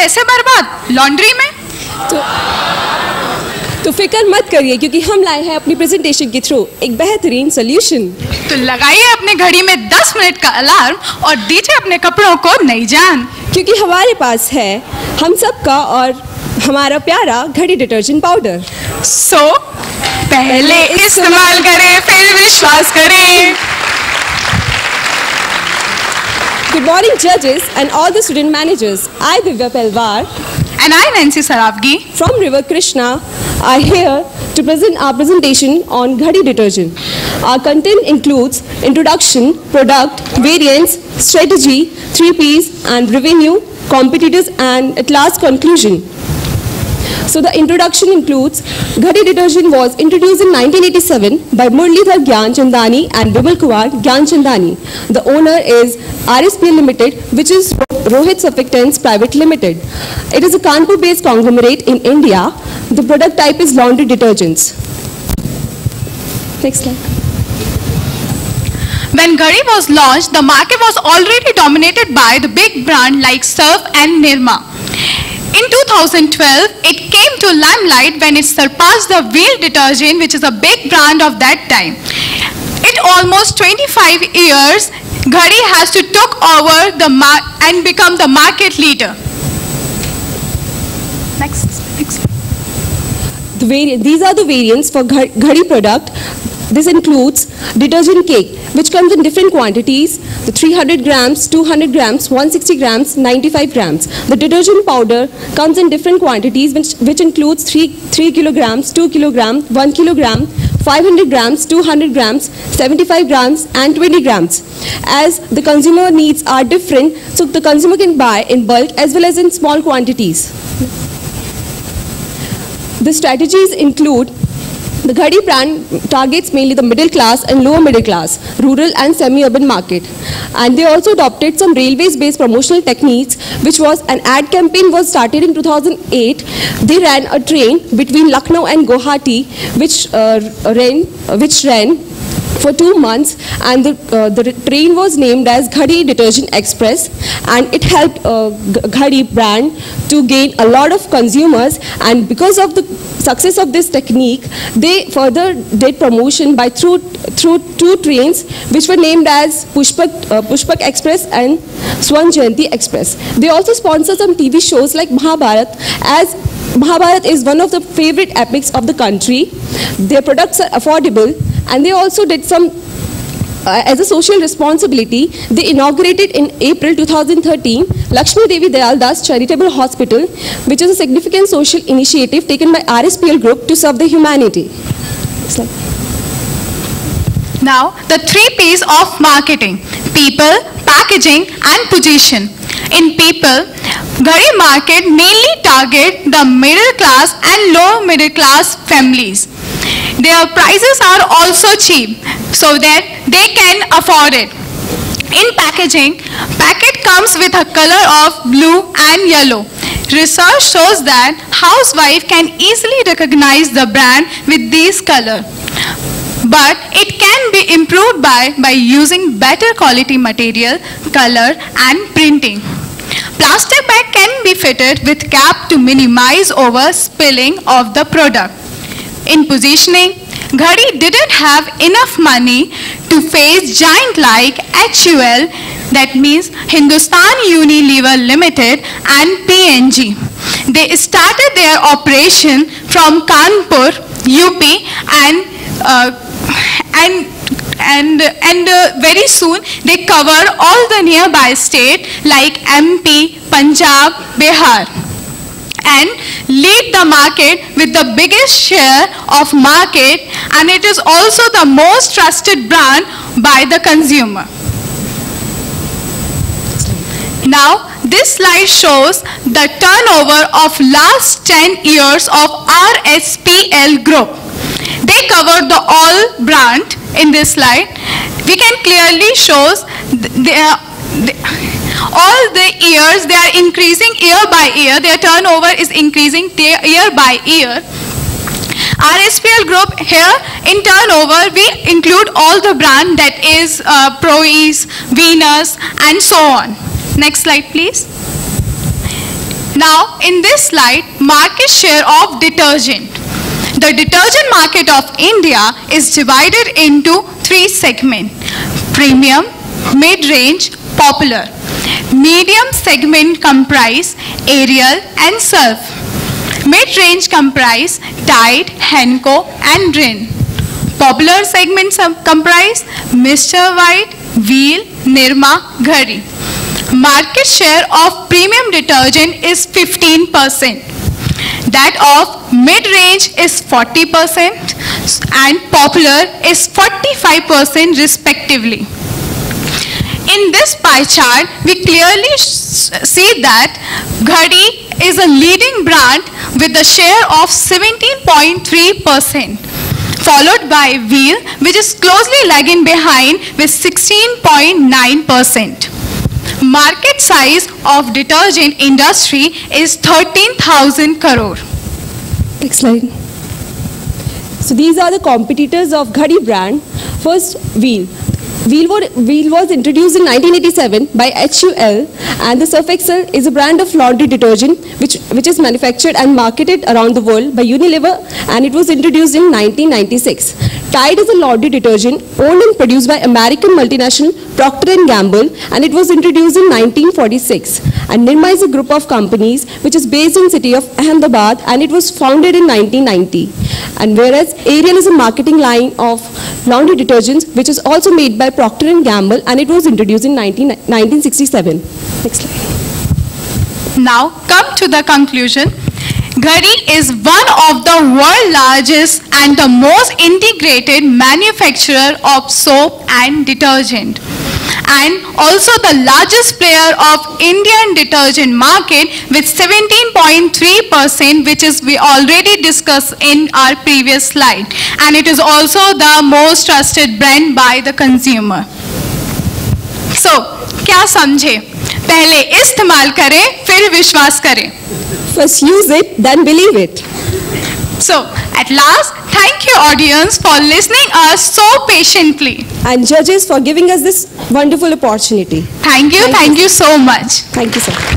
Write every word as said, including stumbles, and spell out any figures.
पैसे बर्बाद लॉन्ड्री में। तो तो फिक्र मत करिए, क्योंकि हम लाए हैं अपनी प्रेजेंटेशन के थ्रू एक बेहतरीन सोल्यूशन। तो लगाइए अपने घड़ी में दस मिनट का अलार्म और दीजिए अपने कपड़ों को नई जान, क्योंकि हमारे पास है हम सबका और हमारा प्यारा घड़ी डिटर्जेंट पाउडर। सो so, पहले इस्तेमाल करें फिर विश्वास करें। Good morning, judges and all the student managers. I, Divya Pelwar, and I, Nancy Saravgi, from River Krishna, are here to present our presentation on Ghadi detergent. Our content includes introduction, product, variants, strategy, three P's, and revenue, competitors, and at last conclusion. So the introduction includes Ghadi detergent was introduced in nineteen eighty-seven by Murlidhar Gyan Chandani and Bimal Kumar Gyan Chandani. The owner is R S P L Limited, which is Rohit Surfactants Private Limited. It is a Kanpur-based conglomerate in India. The product type is laundry detergents. Next slide. When Ghadi was launched, the market was already dominated by the big brand like Surf and Nirma. In two thousand twelve, it came to limelight when it surpassed the Wheel detergent, which is a big brand of that time. In almost twenty-five years, Ghadi has to took over the mar and become the market leader. Next, next. The variant, these are the variants for Ghadi product. This includes detergent cake, which comes in different quantities, the three hundred grams, two hundred grams, one hundred sixty grams, ninety-five grams. The detergent powder comes in different quantities, which, which includes three, three kilograms, two kilograms, one kilogram, five hundred grams, two hundred grams, seventy-five grams, and twenty grams. As the consumer needs are different, so the consumer can buy in bulk as well as in small quantities. The strategies include the Ghadi brand targets mainly the middle class and lower middle class, rural and semi-urban market. And they also adopted some railways-based promotional techniques, which was an ad campaign was started in two thousand eight. They ran a train between Lucknow and Guwahati, which uh, ran, which ran for two months, and the, uh, the train was named as Ghadi Detergent Express, and it helped uh, Ghadi brand to gain a lot of consumers. And because of the success of this technique, they further did promotion by through through two trains which were named as Pushpak, uh, Pushpak Express and Swan Jayanti Express. They also sponsor some T V shows like Mahabharat, as Mahabharat is one of the favorite epics of the country. Their products are affordable, and they also did some Uh, as a social responsibility. They inaugurated in April two thousand thirteen Lakshmi Devi Dayal Das Charitable Hospital, which is a significant social initiative taken by R S P L Group to serve the humanity. Now, the three P's of marketing: people, packaging, and position. In people, Ghadi market mainly target the middle class and lower middle class families. Their prices are also cheap, so that they can afford it. In packaging, packet comes with a color of blue and yellow. Research shows that housewife can easily recognize the brand with these color. But it can be improved by, by using better quality material, color, and printing. Plastic bag can be fitted with cap to minimize over spilling of the product. In positioning, Ghadi didn't have enough money to face giant like H U L, that means Hindustan Unilever Limited, and P N G. They started their operation from Kanpur, U P, and uh, and and and uh, very soon they cover all the nearby states like M P, Punjab, Bihar, and lead the market with the biggest share of market, and it is also the most trusted brand by the consumer. Now, this slide shows the turnover of last ten years of R S P L Group. They cover the all brand in this slide. We can clearly shows their all the years they are increasing year by year. Their turnover is increasing year by year. R S P L Group here in turnover we include all the brand, that is uh, Prois, Venus, and so on. Next slide please. Now, in this slide, market share of detergent. The detergent market of India is divided into three segments: premium, mid-range, popular. Medium segment comprise Ariel and Surf. Mid-range comprise Tide, Henko and Rin. Popular segments comprise Mister White, Wheel, Nirma, Ghari. Market share of premium detergent is fifteen percent. That of mid-range is forty percent and popular is forty-five percent respectively. In this pie chart, we clearly see that GHARI is a leading brand with a share of seventeen point three percent, followed by Wheel, which is closely lagging behind with sixteen point nine percent. Market size of detergent industry is thirteen thousand crore. Next slide. So these are the competitors of GHARI brand. First, Wheel. Wheel was, Wheel was introduced in nineteen eighty-seven by H U L, and the Surf Excel is a brand of laundry detergent which, which is manufactured and marketed around the world by Unilever, and it was introduced in nineteen ninety-six. Tide is a laundry detergent owned and produced by American multinational Procter and Gamble, and it was introduced in nineteen forty-six. And Nirma is a group of companies which is based in city of Ahmedabad, and it was founded in nineteen ninety. And whereas Ariel is a marketing line of laundry detergents which is also made by Procter and Gamble, and it was introduced in nineteen sixty-seven. Next slide. Now come to the conclusion. GHARI is one of the world's largest and the most integrated manufacturer of soap and detergent, and also the largest player of Indian detergent market with seventeen point three percent, which is we already discussed in our previous slide, and it is also the most trusted brand by the consumer. So, क्या समझे? पहले इस्तेमाल करें, फिर विश्वास करें. First use it, then believe it. So, at last, thank you audience for listening us so patiently. And judges for giving us this wonderful opportunity. Thank you, thank, thank you. you so much. Thank you, sir.